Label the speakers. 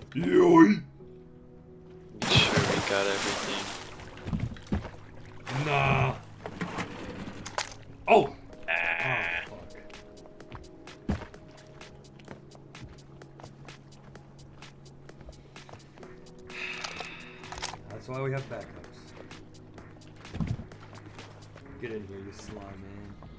Speaker 1: Yoy!
Speaker 2: Make sure we got everything.
Speaker 1: Nah. Oh!
Speaker 2: Ah.
Speaker 1: Oh, fuck. That's why we have backups. Get in here, you slime man.